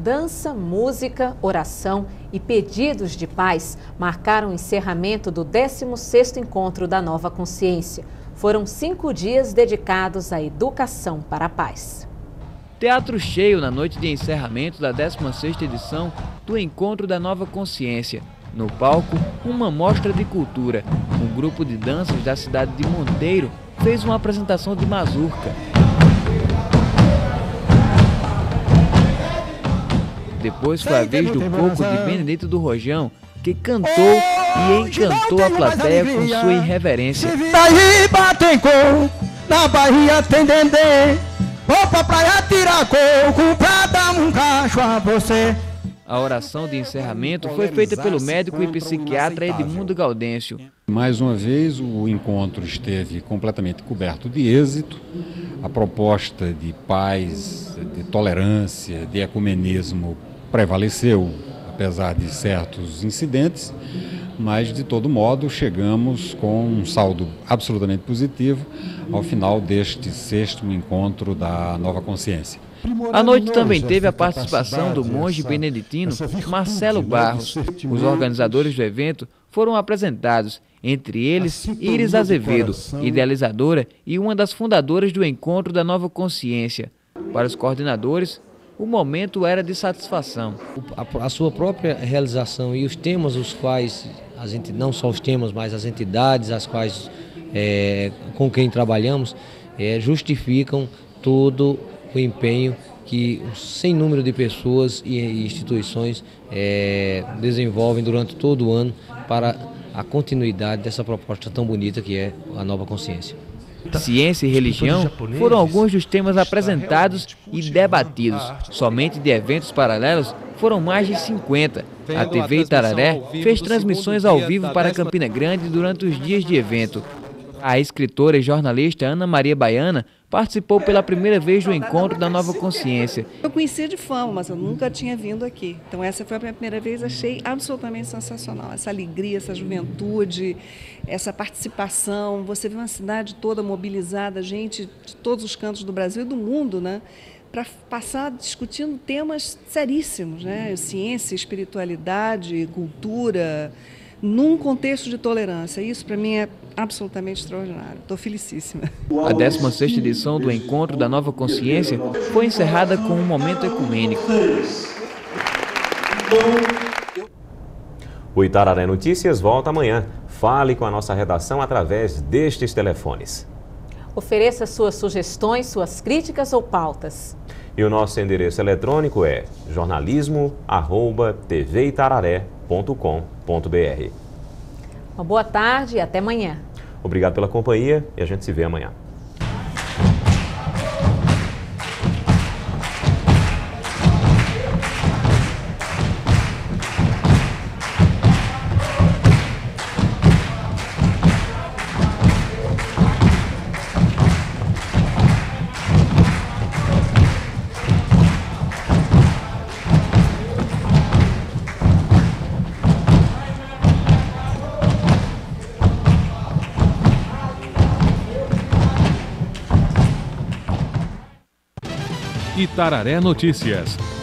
Dança, música, oração e pedidos de paz marcaram o encerramento do 16º Encontro da Nova Consciência. Foram 5 dias dedicados à educação para a paz. Teatro cheio na noite de encerramento da 16ª edição do Encontro da Nova Consciência. No palco, uma mostra de cultura. Um grupo de danças da cidade de Monteiro fez uma apresentação de mazurca. Depois foi a vez do coco de Benedito do Rojão, que cantou e encantou a plateia com sua irreverência. Daí batem coco, na Bahia tem dendê, vou pra praia tirar coco pra dar um cacho a você. A oração de encerramento foi feita pelo médico e psiquiatra Edmundo Gaudêncio. Mais uma vez, o encontro esteve completamente coberto de êxito. A proposta de paz, de tolerância, de ecumenismo prevaleceu, apesar de certos incidentes, mas, de todo modo, chegamos com um saldo absolutamente positivo ao final deste 6º Encontro da Nova Consciência. A noite também teve a participação do monge beneditino Marcelo Barros. Os organizadores do evento foram apresentados, entre eles Iris Azevedo, idealizadora e uma das fundadoras do Encontro da Nova Consciência. Para os coordenadores, o momento era de satisfação. A sua própria realização e os temas os quais, não só os temas, mas as entidades as quais, com quem trabalhamos, justificam todo o empenho que um sem número de pessoas e instituições desenvolvem durante todo o ano para a continuidade dessa proposta tão bonita que é a Nova Consciência. Ciência e religião foram alguns dos temas apresentados e debatidos. Somente de eventos paralelos foram mais de 50. A TV Itararé fez transmissões ao vivo para Campina Grande durante os dias de evento. A escritora e jornalista Ana Maria Baiana participou pela primeira vez do Encontro da Nova Consciência. Eu conhecia de fama, mas eu nunca tinha vindo aqui. Então essa foi a minha primeira vez, achei absolutamente sensacional. Essa alegria, essa juventude, essa participação. Você vê uma cidade toda mobilizada, gente de todos os cantos do Brasil e do mundo, né? Para passar discutindo temas seríssimos, né? Ciência, espiritualidade, cultura, num contexto de tolerância. Isso para mim é absolutamente extraordinário. Estou felicíssima. A 16ª edição do Encontro da Nova Consciência foi encerrada com um momento ecumênico. O Itararé Notícias volta amanhã. Fale com a nossa redação através destes telefones. Ofereça suas sugestões, suas críticas ou pautas. E o nosso endereço eletrônico é jornalismo@tveitararé.com.br. Uma boa tarde e até amanhã. Obrigado pela companhia e a gente se vê amanhã. Itararé Notícias.